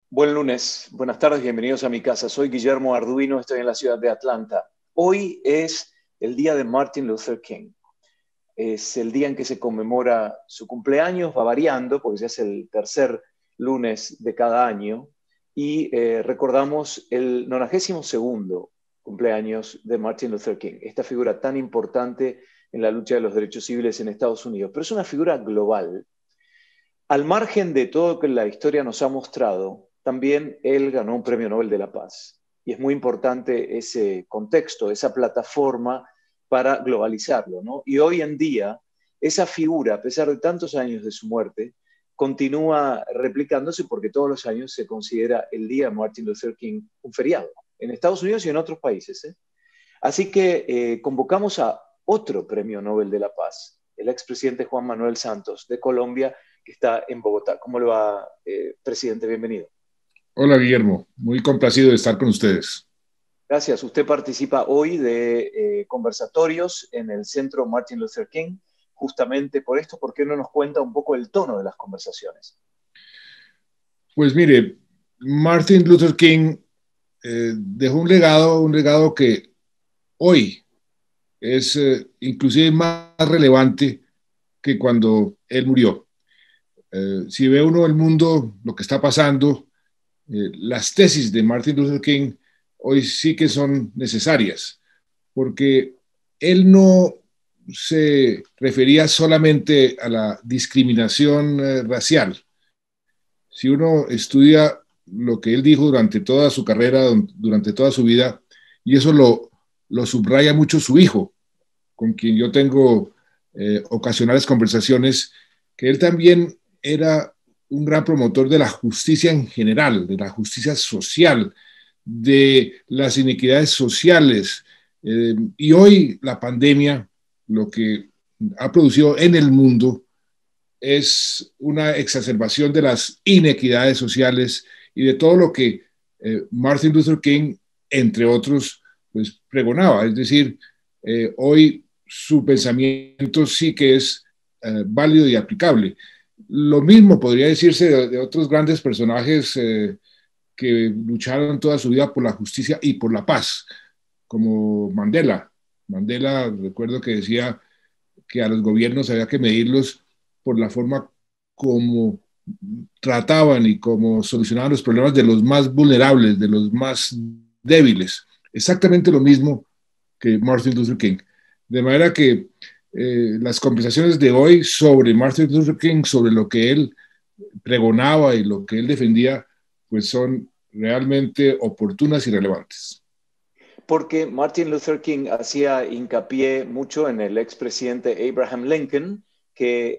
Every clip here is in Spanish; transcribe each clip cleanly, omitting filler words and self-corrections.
Buen lunes, buenas tardes, bienvenidos a mi casa. Soy Guillermo Arduino, estoy en la ciudad de Atlanta. Hoy es el día de Martin Luther King. Es el día en que se conmemora su cumpleaños, va variando, porque ya es el tercer lunes de cada año, y recordamos el 92º cumpleaños de Martin Luther King, esta figura tan importante en la lucha de los derechos civiles en Estados Unidos. Pero es una figura global. Al margen de todo lo que la historia nos ha mostrado, también él ganó un premio Nobel de la Paz. Y es muy importante ese contexto, esa plataforma para globalizarlo, ¿no? Y hoy en día, esa figura, a pesar de tantos años de su muerte, continúa replicándose porque todos los años se considera el Día de Martin Luther King un feriado, en Estados Unidos y en otros países, ¿eh? Así que convocamos a otro premio Nobel de la Paz, el expresidente Juan Manuel Santos de Colombia, que está en Bogotá. ¿Cómo le va, presidente? Bienvenido. Hola Guillermo, muy complacido de estar con ustedes. Gracias. Usted participa hoy de conversatorios en el Centro Martin Luther King, justamente por esto. ¿Por qué no nos cuenta un poco el tono de las conversaciones? Pues mire, Martin Luther King dejó un legado que hoy es inclusive más relevante que cuando él murió. Si ve uno el mundo, lo que está pasando, las tesis de Martin Luther King hoy sí que son necesarias, porque él no se refería solamente a la discriminación racial. Si uno estudia lo que él dijo durante toda su carrera, durante toda su vida, y eso lo subraya mucho su hijo, con quien yo tengo ocasionales conversaciones, que él también era un gran promotor de la justicia en general, de la justicia social, de las inequidades sociales. Y hoy la pandemia, lo que ha producido en el mundo, es una exacerbación de las inequidades sociales y de todo lo que Martin Luther King, entre otros, pues pregonaba. Es decir, hoy su pensamiento sí que es válido y aplicable. Lo mismo podría decirse de otros grandes personajes que lucharon toda su vida por la justicia y por la paz, como Mandela. Mandela, recuerdo que decía que a los gobiernos había que medirlos por la forma como trataban y como solucionaban los problemas de los más vulnerables, de los más débiles. Exactamente lo mismo que Martin Luther King. De manera que las conversaciones de hoy sobre Martin Luther King, sobre lo que él pregonaba y lo que él defendía, pues son realmente oportunas y relevantes. Porque Martin Luther King hacía hincapié mucho en el expresidente Abraham Lincoln, que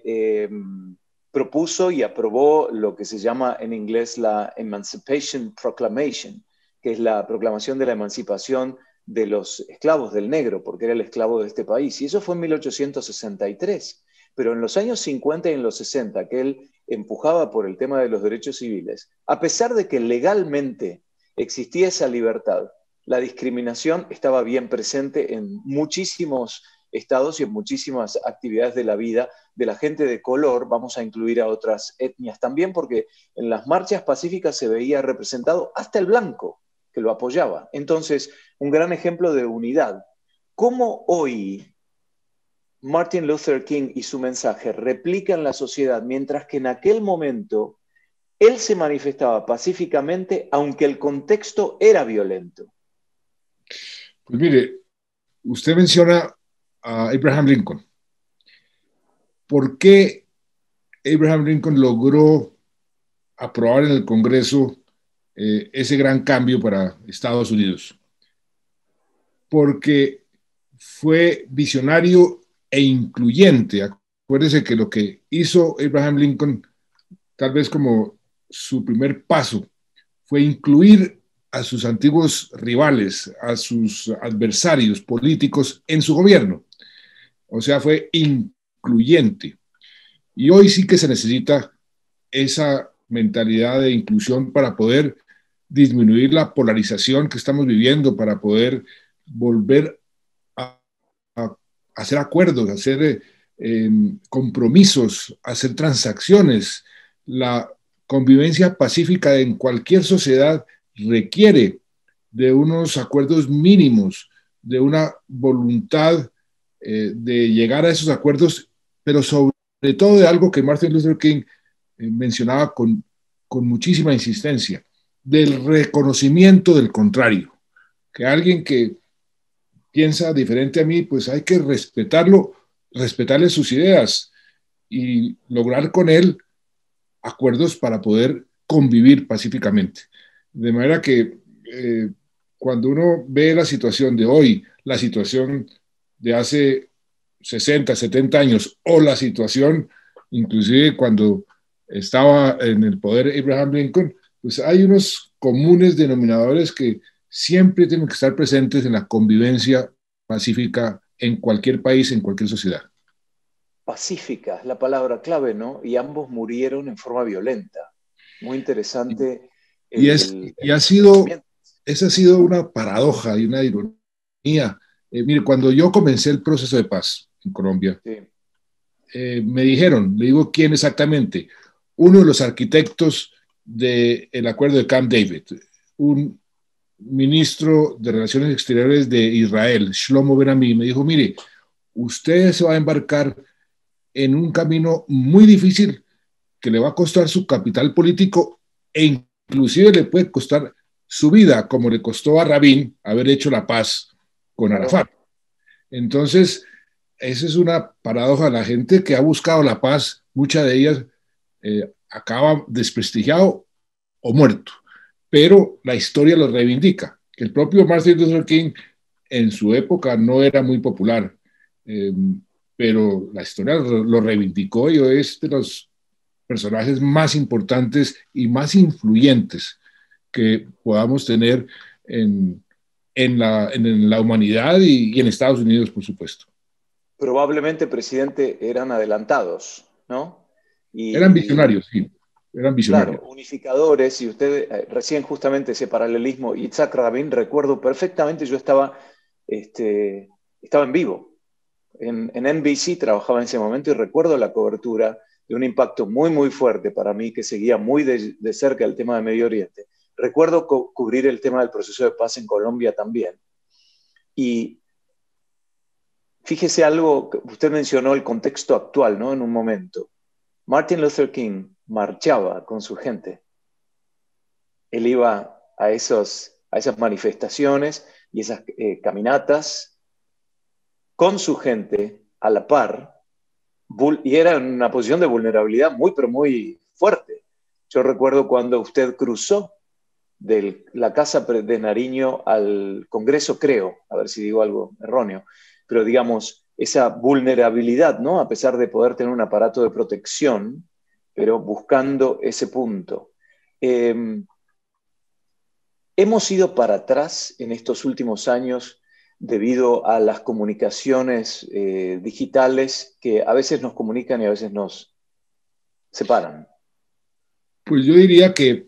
propuso y aprobó lo que se llama en inglés la Emancipation Proclamation, que es la proclamación de la emancipación de los esclavos del negro, porque era el esclavo de este país. Y eso fue en 1863. Pero en los años 50 y en los 60, que él empujaba por el tema de los derechos civiles, a pesar de que legalmente existía esa libertad, la discriminación estaba bien presente en muchísimos estados y en muchísimas actividades de la vida de la gente de color. Vamos a incluir a otras etnias también, porque en las marchas pacíficas se veía representado hasta el blanco que lo apoyaba. Entonces, un gran ejemplo de unidad. ¿Cómo hoy Martin Luther King y su mensaje replican la sociedad, mientras que en aquel momento él se manifestaba pacíficamente, aunque el contexto era violento? Pues mire, usted menciona a Abraham Lincoln. ¿Por qué Abraham Lincoln logró aprobar en el Congreso ese gran cambio para Estados Unidos? Porque fue visionario e incluyente. Acuérdese que lo que hizo Abraham Lincoln, tal vez como su primer paso, fue incluir a sus antiguos rivales, a sus adversarios políticos en su gobierno. O sea, fue incluyente. Y hoy sí que se necesita esa mentalidad de inclusión para poder disminuir la polarización que estamos viviendo, para poder volver a, a hacer acuerdos, a hacer compromisos, a hacer transacciones. La convivencia pacífica en cualquier sociedad requiere de unos acuerdos mínimos, de una voluntad de llegar a esos acuerdos, pero sobre todo de algo que Martin Luther King mencionaba con muchísima insistencia, del reconocimiento del contrario, que alguien que piensa diferente a mí, pues hay que respetarlo, respetarle sus ideas y lograr con él acuerdos para poder convivir pacíficamente. De manera que cuando uno ve la situación de hoy, la situación de hace 60, 70 años o la situación inclusive cuando estaba en el poder Abraham Lincoln, pues hay unos comunes denominadores que siempre tienen que estar presentes en la convivencia pacífica en cualquier país, en cualquier sociedad. Pacífica es la palabra clave, ¿no? Y ambos murieron en forma violenta. Muy interesante Y el reconocimiento. esa ha sido una paradoja y una ironía. Mire, cuando yo comencé el proceso de paz en Colombia, Sí, me dijeron, le digo quién exactamente, uno de los arquitectos del acuerdo de Camp David, un ministro de Relaciones Exteriores de Israel, Shlomo Ben-Ami, me dijo, mire, usted se va a embarcar en un camino muy difícil que le va a costar su capital político e inclusive le puede costar su vida, como le costó a Rabin haber hecho la paz con claro. Arafat. Entonces, esa es una paradoja. La gente que ha buscado la paz, muchas de ellas acaba desprestigiado o muerto, pero la historia lo reivindica. El propio Martin Luther King en su época no era muy popular, eh, pero la historia lo reivindicó y hoy es de los personajes más importantes y más influyentes que podamos tener en la humanidad y en Estados Unidos, por supuesto. Probablemente, presidente, eran adelantados, ¿no? Eran Y visionarios, sí, eran claro, visionarios. unificadores, y usted recién justamente ese paralelismo, Yitzhak Rabin, recuerdo perfectamente, yo estaba en vivo, en NBC trabajaba en ese momento y recuerdo la cobertura de un impacto muy, muy fuerte para mí que seguía muy de cerca el tema de Medio Oriente. Recuerdo cubrir el tema del proceso de paz en Colombia también. Y fíjese algo, usted mencionó el contexto actual, ¿no? En un momento. Martin Luther King marchaba con su gente. Él iba a esas manifestaciones y esas caminatas con su gente a la par, y era en una posición de vulnerabilidad muy, pero muy fuerte. Yo recuerdo cuando usted cruzó de la Casa de Nariño al Congreso, creo, a ver si digo algo erróneo, pero digamos, esa vulnerabilidad, ¿no? A pesar de poder tener un aparato de protección, pero buscando ese punto. Eh, Hemos ido para atrás en estos últimos años debido a las comunicaciones digitales que a veces nos comunican y a veces nos separan. Pues yo diría que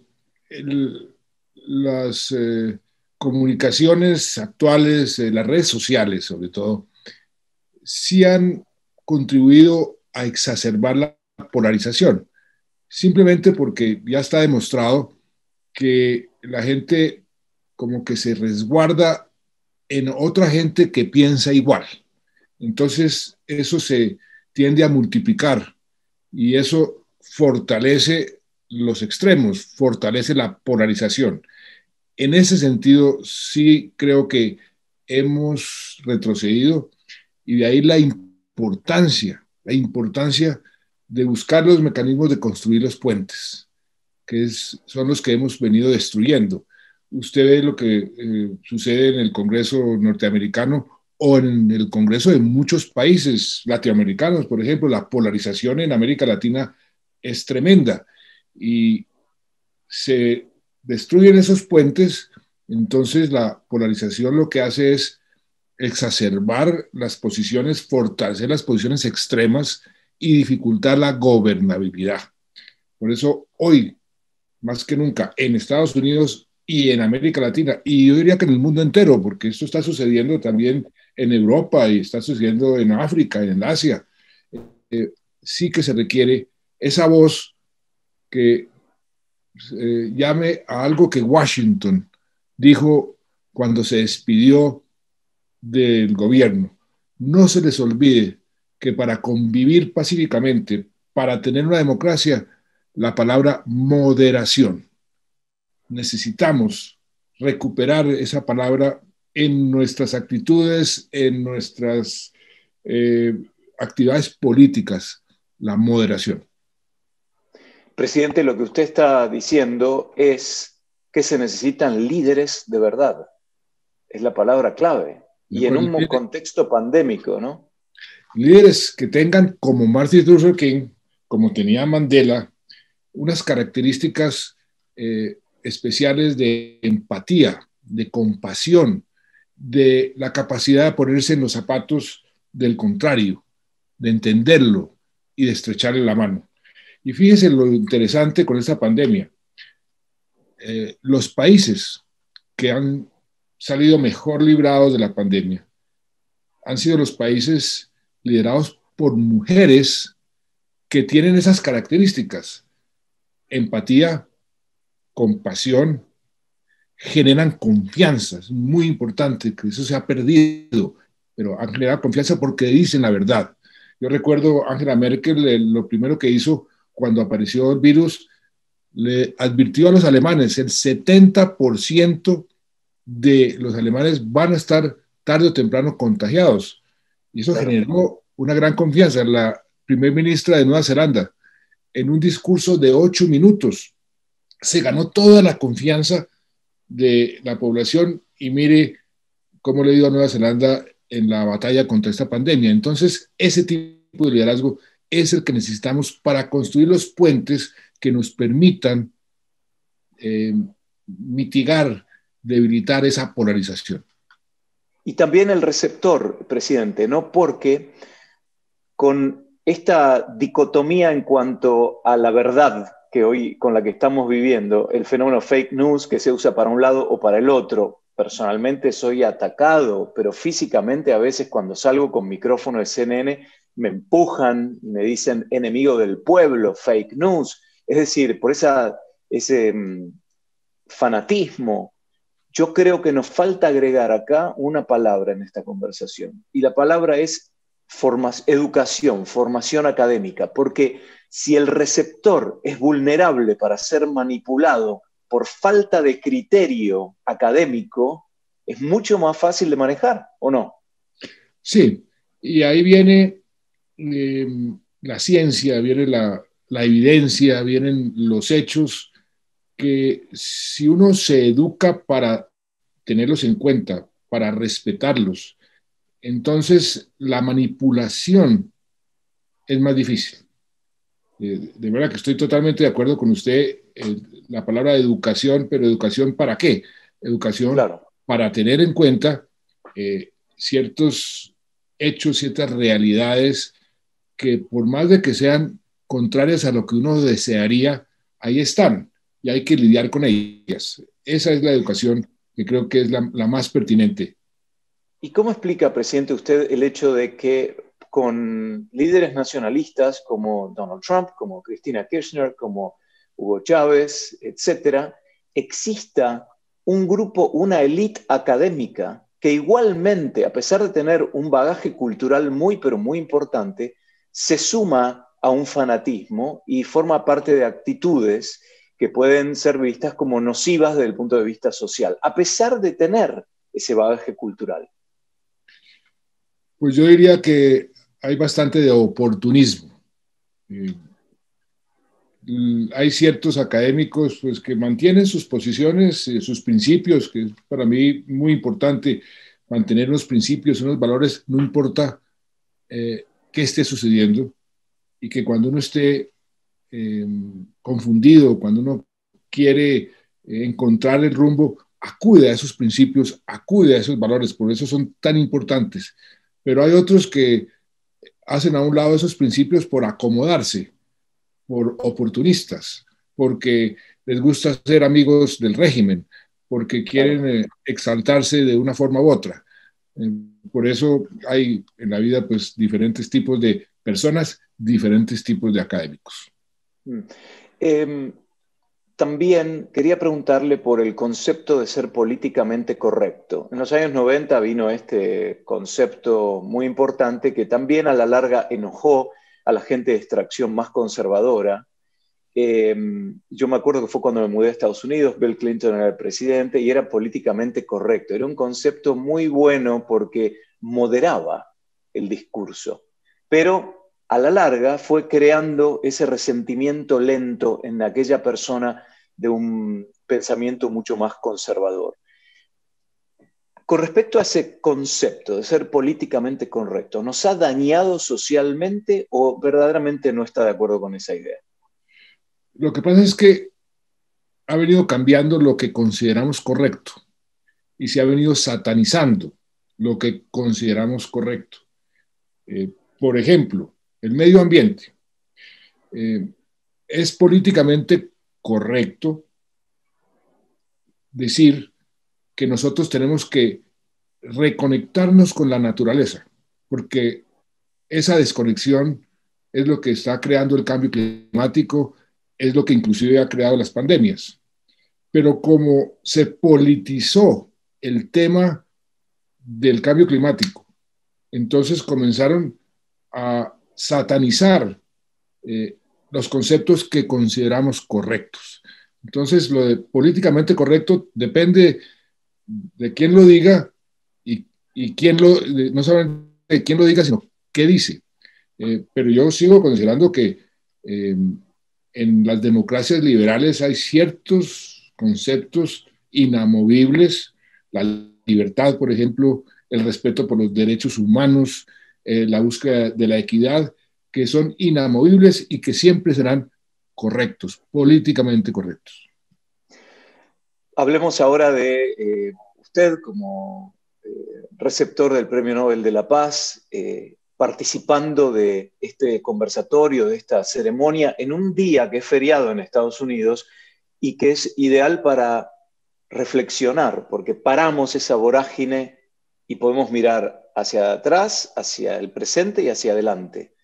las comunicaciones actuales, las redes sociales sobre todo, sí han contribuido a exacerbar la polarización, simplemente porque ya está demostrado que la gente como que se resguarda en otra gente que piensa igual. Entonces, eso se tiende a multiplicar y eso fortalece los extremos, fortalece la polarización. En ese sentido, sí creo que hemos retrocedido y de ahí la importancia de buscar los mecanismos de construir los puentes, son los que hemos venido destruyendo. Usted ve lo que sucede en el Congreso norteamericano o en el Congreso de muchos países latinoamericanos, por ejemplo, la polarización en América Latina es tremenda y se destruyen esos puentes, entonces la polarización lo que hace es exacerbar las posiciones, fortalecer las posiciones extremas y dificultar la gobernabilidad. Por eso hoy, más que nunca, en Estados Unidos y en América Latina, y yo diría que en el mundo entero, porque esto está sucediendo también en Europa y está sucediendo en África, en Asia, sí que se requiere esa voz que llame a algo que Washington dijo cuando se despidió del gobierno. No se les olvide que para convivir pacíficamente, para tener una democracia, la palabra moderación. Necesitamos recuperar esa palabra en nuestras actitudes, en nuestras eh, actividades políticas, la moderación. Presidente, lo que usted está diciendo es que se necesitan líderes de verdad. Es la palabra clave. Y en un contexto pandémico, ¿no? Líderes que tengan, como Martin Luther King, como tenía Mandela, unas características especiales de empatía, de compasión, de la capacidad de ponerse en los zapatos del contrario, de entenderlo y de estrecharle la mano. Y fíjense lo interesante con esta pandemia. Los países que han salido mejor librados de la pandemia han sido los países liderados por mujeres que tienen esas características: empatía, compasión, generan confianza. Es muy importante que eso se ha perdido, pero han generado confianza porque dicen la verdad. Yo recuerdo Angela Merkel, lo primero que hizo cuando apareció el virus, le advirtió a los alemanes: el 70% de los alemanes van a estar tarde o temprano contagiados. Y eso Claro. generó una gran confianza. La primer ministra de Nueva Zelanda, en un discurso de 8 minutos, se ganó toda la confianza de la población y mire cómo le dio a Nueva Zelanda en la batalla contra esta pandemia. Entonces, ese tipo de liderazgo es el que necesitamos para construir los puentes que nos permitan mitigar, debilitar esa polarización. Y también el receptor, presidente, ¿no? Porque con esta dicotomía en cuanto a la verdad que hoy con la que estamos viviendo, el fenómeno fake news que se usa para un lado o para el otro, personalmente soy atacado, pero físicamente a veces cuando salgo con micrófono de CNN me empujan y me dicen enemigo del pueblo, fake news. Es decir, por ese fanatismo, yo creo que nos falta agregar acá una palabra en esta conversación. Y la palabra es educación, formación académica, porque si el receptor es vulnerable para ser manipulado por falta de criterio académico, es mucho más fácil de manejar, ¿o no? Sí, y ahí viene eh, la ciencia, viene la evidencia, vienen los hechos, que si uno se educa para tenerlos en cuenta, para respetarlos, entonces la manipulación es más difícil. De verdad que estoy totalmente de acuerdo con usted, la palabra educación, pero educación ¿para qué? Educación Claro. para tener en cuenta ciertos hechos, ciertas realidades que por más de que sean contrarias a lo que uno desearía, ahí están y hay que lidiar con ellas. Esa es la educación que creo que es la más pertinente. ¿Y cómo explica, presidente, usted el hecho de que con líderes nacionalistas como Donald Trump, como Cristina Kirchner, como Hugo Chávez, etcétera, exista un grupo, una élite académica que igualmente, a pesar de tener un bagaje cultural muy, pero muy importante, se suma a un fanatismo y forma parte de actitudes que pueden ser vistas como nocivas desde el punto de vista social, a pesar de tener ese bagaje cultural? Pues yo diría que hay bastante de oportunismo. Eh, Hay ciertos académicos pues, que mantienen sus posiciones, sus principios, que es para mí muy importante mantener unos principios, unos valores, no importa qué esté sucediendo, y que cuando uno esté eh, confundido, cuando uno quiere encontrar el rumbo, acude a esos principios, acude a esos valores, por eso son tan importantes. Pero hay otros que hacen a un lado esos principios por acomodarse, por oportunistas, porque les gusta ser amigos del régimen, porque quieren Claro. exaltarse de una forma u otra. Eh, por eso hay en la vida pues diferentes tipos de personas, diferentes tipos de académicos. Mm. Eh, también quería preguntarle por el concepto de ser políticamente correcto. En los años 90 vino este concepto muy importante que también a la larga enojó a la gente de extracción más conservadora. Eh, yo me acuerdo que fue cuando me mudé a Estados Unidos, Bill Clinton era el presidente y era políticamente correcto. Era un concepto muy bueno porque moderaba el discurso, pero a la larga fue creando ese resentimiento lento en aquella persona de un pensamiento mucho más conservador. Con respecto a ese concepto de ser políticamente correcto, ¿nos ha dañado socialmente o verdaderamente no está de acuerdo con esa idea? Lo que pasa es que ha venido cambiando lo que consideramos correcto y se ha venido satanizando lo que consideramos correcto. Por ejemplo, el medio ambiente. Eh, es políticamente correcto decir que nosotros tenemos que reconectarnos con la naturaleza, porque esa desconexión es lo que está creando el cambio climático, es lo que inclusive ha creado las pandemias. Pero como se politizó el tema del cambio climático, entonces comenzaron a satanizar eh, los conceptos que consideramos correctos. Entonces, lo de políticamente correcto depende de quién lo diga y quién lo, no solamente de quién lo diga, sino qué dice. Pero yo sigo considerando que eh, en las democracias liberales hay ciertos conceptos inamovibles, la libertad, por ejemplo, el respeto por los derechos humanos, la búsqueda de la equidad, que son inamovibles y que siempre serán correctos, políticamente correctos. Hablemos ahora de usted como receptor del Premio Nobel de la Paz, participando de este conversatorio, de esta ceremonia, en un día que es feriado en Estados Unidos y que es ideal para reflexionar, porque paramos esa vorágine y podemos mirar hacia atrás, hacia el presente y hacia adelante.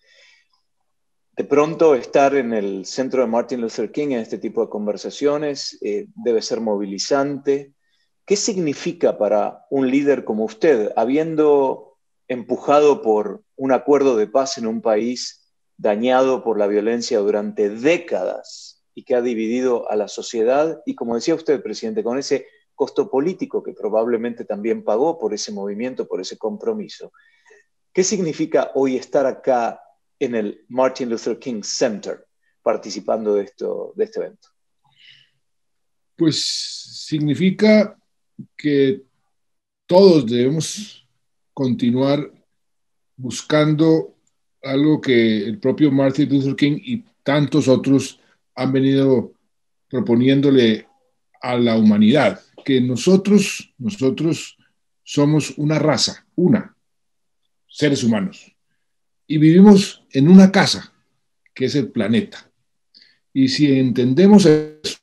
De pronto estar en el centro de Martin Luther King en este tipo de conversaciones debe ser movilizante. ¿Qué significa para un líder como usted, habiendo empujado por un acuerdo de paz en un país dañado por la violencia durante décadas y que ha dividido a la sociedad? Y como decía usted, presidente, con ese costo político que probablemente también pagó por ese movimiento, por ese compromiso. ¿Qué significa hoy estar acá en el Martin Luther King Center participando de este evento? Pues significa que todos debemos continuar buscando algo que el propio Martin Luther King y tantos otros han venido proponiéndole a la humanidad, que nosotros somos una raza, seres humanos, y vivimos en una casa, que es el planeta. Y si entendemos eso,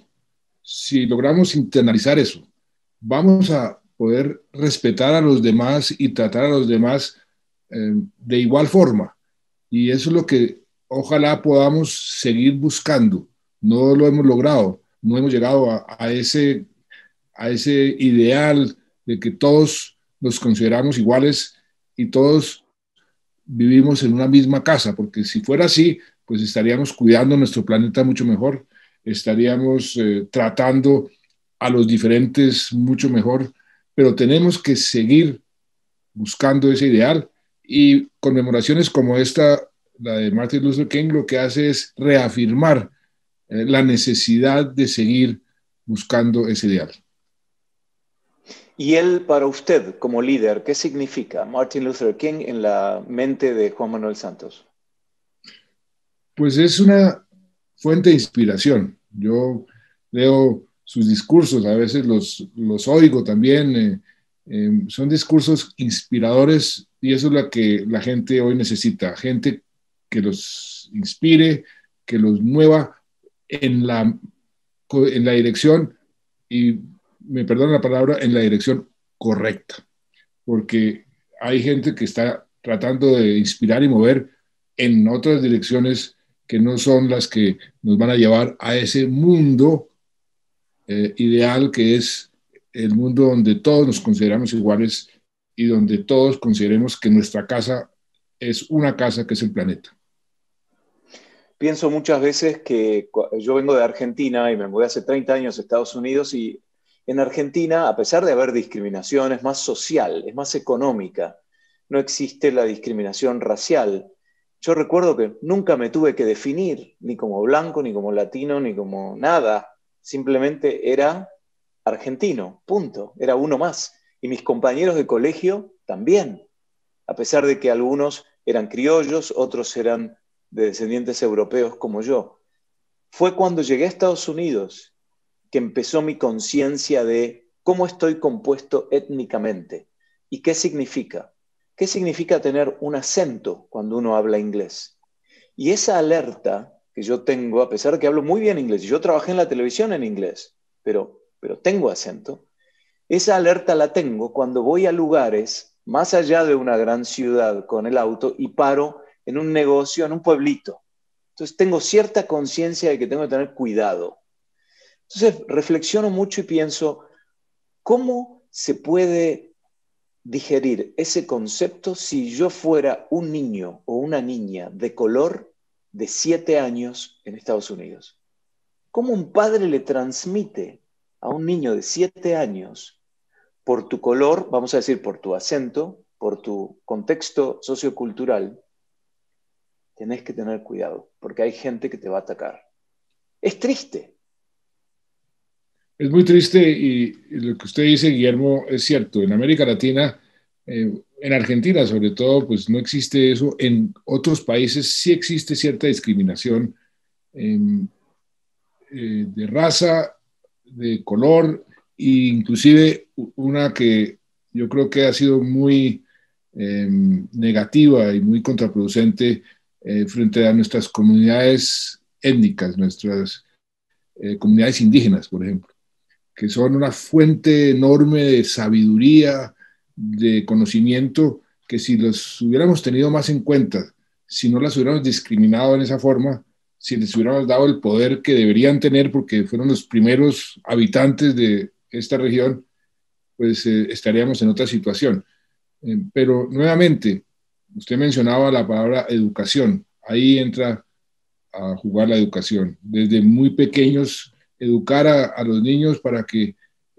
si logramos internalizar eso, vamos a poder respetar a los demás y tratar a los demás de igual forma. Y eso es lo que ojalá podamos seguir buscando. No lo hemos logrado, no hemos llegado a ese ideal de que todos nos consideramos iguales y todos vivimos en una misma casa, porque si fuera así, pues estaríamos cuidando nuestro planeta mucho mejor, estaríamos tratando a los diferentes mucho mejor, pero tenemos que seguir buscando ese ideal y conmemoraciones como esta, la de Martin Luther King, lo que hace es reafirmar la necesidad de seguir buscando ese ideal. Y él, para usted, como líder, ¿qué significa Martin Luther King en la mente de Juan Manuel Santos? Pues es una fuente de inspiración. Yo leo sus discursos, a veces los oigo también. Son discursos inspiradores y eso es lo que la gente hoy necesita. Gente que los inspire, que los mueva en la dirección, y me perdona la palabra, en la dirección correcta. Porque hay gente que está tratando de inspirar y mover en otras direcciones que no son las que nos van a llevar a ese mundo ideal que es el mundo donde todos nos consideramos iguales y donde todos consideremos que nuestra casa es una casa que es el planeta. Pienso muchas veces que yo vengo de Argentina y me mudé hace 30 años a Estados Unidos y en Argentina, a pesar de haber discriminación, es más social, es más económica. No existe la discriminación racial. Yo recuerdo que nunca me tuve que definir ni como blanco, ni como latino, ni como nada. Simplemente era argentino, punto. Era uno más. Y mis compañeros de colegio también, a pesar de que algunos eran criollos, otros eran de descendientes europeos como yo. Fue cuando llegué a Estados Unidos que empezó mi conciencia de cómo estoy compuesto étnicamente y qué significa. ¿Qué significa tener un acento cuando uno habla inglés? Y esa alerta que yo tengo, a pesar de que hablo muy bien inglés, y yo trabajé en la televisión en inglés, pero tengo acento, esa alerta la tengo cuando voy a lugares más allá de una gran ciudad con el auto y paro en un negocio, en un pueblito. Entonces tengo cierta conciencia de que tengo que tener cuidado. Entonces reflexiono mucho y pienso, ¿cómo se puede digerir ese concepto si yo fuera un niño o una niña de color de 7 años en Estados Unidos? ¿Cómo un padre le transmite a un niño de 7 años por tu color, vamos a decir por tu acento, por tu contexto sociocultural, tenés que tener cuidado, porque hay gente que te va a atacar? Es triste. Es muy triste y lo que usted dice, Guillermo, es cierto. En América Latina, en Argentina sobre todo, pues no existe eso. En otros países sí existe cierta discriminación eh, de raza, de color, e inclusive una que yo creo que ha sido muy negativa y muy contraproducente frente a nuestras comunidades étnicas, nuestras comunidades indígenas, por ejemplo, que son una fuente enorme de sabiduría, de conocimiento, que si los hubiéramos tenido más en cuenta, si no las hubiéramos discriminado en esa forma, si les hubiéramos dado el poder que deberían tener porque fueron los primeros habitantes de esta región, pues estaríamos en otra situación. Pero nuevamente, usted mencionaba la palabra educación, ahí entra a jugar la educación. Desde muy pequeños, educar a los niños para que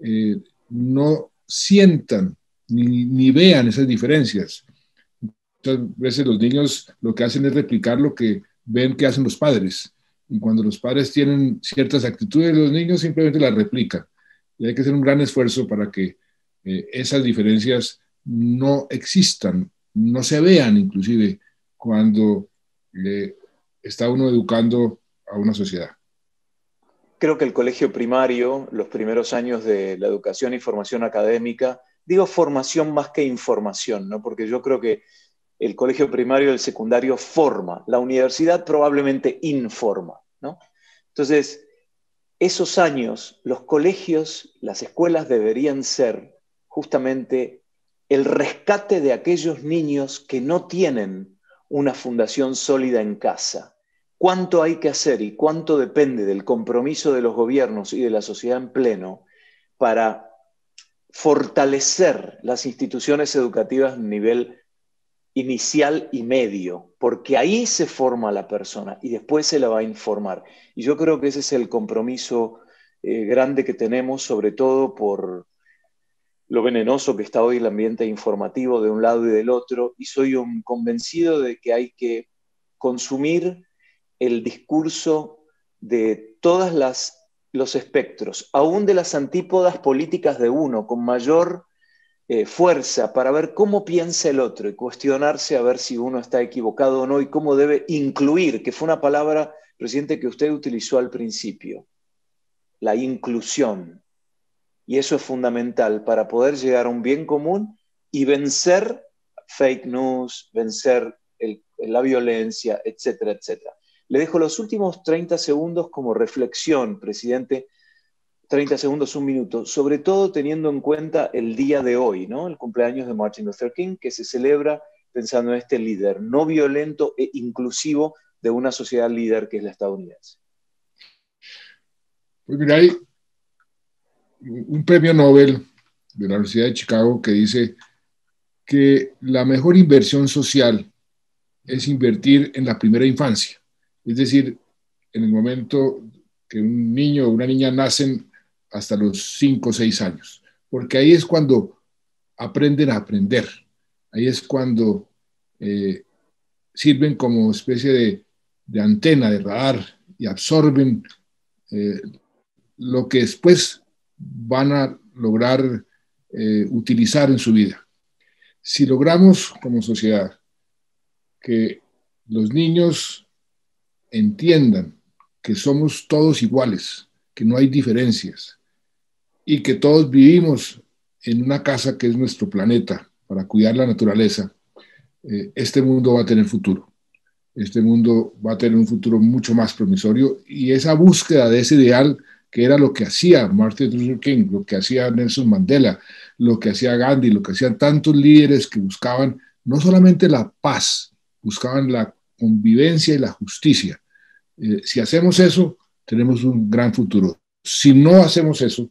no sientan ni vean esas diferencias. Muchas veces los niños lo que hacen es replicar lo que ven que hacen los padres. Y cuando los padres tienen ciertas actitudes, los niños simplemente las replican. Y hay que hacer un gran esfuerzo para que esas diferencias no existan, no se vean inclusive cuando está uno educando a una sociedad. Creo que el colegio primario, los primeros años de la educación y formación académica, digo formación más que información, ¿no? Porque yo creo que el colegio primario y el secundario forma, la universidad probablemente informa, ¿no? Entonces, esos años, los colegios, las escuelas deberían ser justamente el rescate de aquellos niños que no tienen una fundación sólida en casa. ¿Cuánto hay que hacer y cuánto depende del compromiso de los gobiernos y de la sociedad en pleno para fortalecer las instituciones educativas a nivel inicial y medio? Porque ahí se forma la persona y después se la va a informar. Y yo creo que ese es el compromiso grande que tenemos, sobre todo por lo venenoso que está hoy el ambiente informativo de un lado y del otro, y soy un convencido de que hay que consumir el discurso de todas los espectros, aún de las antípodas políticas de uno, con mayor fuerza para ver cómo piensa el otro y cuestionarse a ver si uno está equivocado o no y cómo debe incluir, que fue una palabra, presidente, que usted utilizó al principio, la inclusión. Y eso es fundamental para poder llegar a un bien común y vencer fake news, vencer la violencia, etcétera, etcétera. Le dejo los últimos 30 segundos como reflexión, presidente, 30 segundos, un minuto, sobre todo teniendo en cuenta el día de hoy, ¿no? El cumpleaños de Martin Luther King, que se celebra pensando en este líder no violento e inclusivo de una sociedad líder que es la estadounidense. Pues mira, hay un premio Nobel de la Universidad de Chicago que dice que la mejor inversión social es invertir en la primera infancia, es decir, en el momento que un niño o una niña nacen hasta los 5 o 6 años, porque ahí es cuando aprenden a aprender, ahí es cuando eh, sirven como especie de antena, de radar, y absorben eh, lo que después van a lograr utilizar en su vida. Si logramos como sociedad que los niños entiendan que somos todos iguales, que no hay diferencias y que todos vivimos en una casa que es nuestro planeta para cuidar la naturaleza, este mundo va a tener futuro. Este mundo va a tener un futuro mucho más promisorio y esa búsqueda de ese ideal que era lo que hacía Martin Luther King, lo que hacía Nelson Mandela, lo que hacía Gandhi, lo que hacían tantos líderes que buscaban no solamente la paz, buscaban la convivencia y la justicia. Si hacemos eso, tenemos un gran futuro. Si no hacemos eso,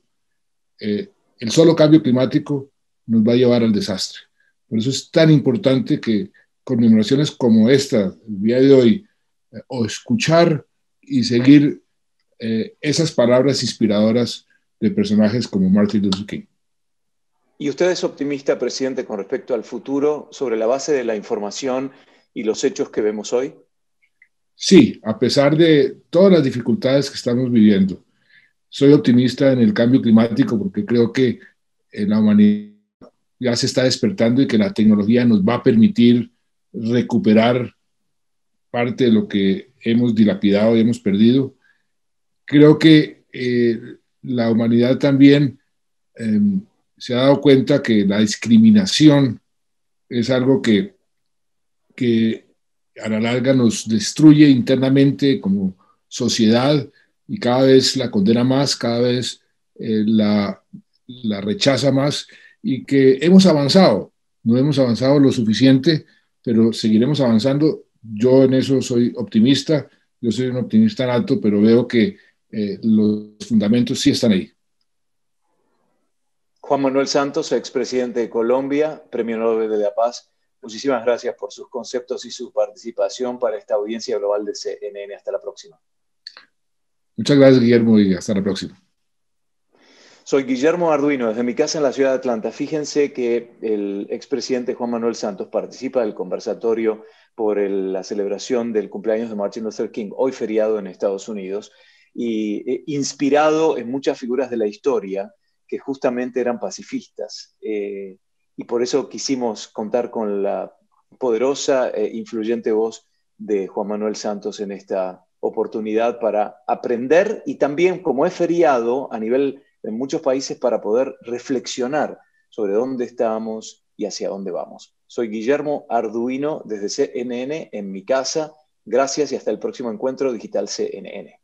el solo cambio climático nos va a llevar al desastre. Por eso es tan importante que conmemoraciones como esta, el día de hoy, o escuchar y seguir esas palabras inspiradoras de personajes como Martin Luther King. ¿Y usted es optimista, presidente, con respecto al futuro sobre la base de la información y los hechos que vemos hoy? Sí, a pesar de todas las dificultades que estamos viviendo, soy optimista en el cambio climático porque creo que la humanidad ya se está despertando y que la tecnología nos va a permitir recuperar parte de lo que hemos dilapidado y hemos perdido. Creo que la humanidad también eh, se ha dado cuenta que la discriminación es algo que a la larga nos destruye internamente como sociedad y cada vez la condena más, cada vez la rechaza más y que hemos avanzado, no hemos avanzado lo suficiente, pero seguiremos avanzando. Yo en eso soy optimista, yo soy un optimista nato, pero veo que los fundamentos sí están ahí. Juan Manuel Santos, expresidente de Colombia, Premio Nobel de la Paz, muchísimas gracias por sus conceptos y su participación para esta audiencia global de CNN. Hasta la próxima. Muchas gracias, Guillermo, y hasta la próxima. Soy Guillermo Arduino, desde mi casa en la ciudad de Atlanta. Fíjense que el expresidente Juan Manuel Santos participa del conversatorio por la celebración del cumpleaños de Martin Luther King, hoy feriado en Estados Unidos, y inspirado en muchas figuras de la historia que justamente eran pacifistas. Y por eso quisimos contar con la poderosa e influyente voz de Juan Manuel Santos en esta oportunidad para aprender y también, como es feriado a nivel en muchos países, para poder reflexionar sobre dónde estamos y hacia dónde vamos. Soy Guillermo Arduino desde CNN en mi casa. Gracias y hasta el próximo encuentro digital CNN.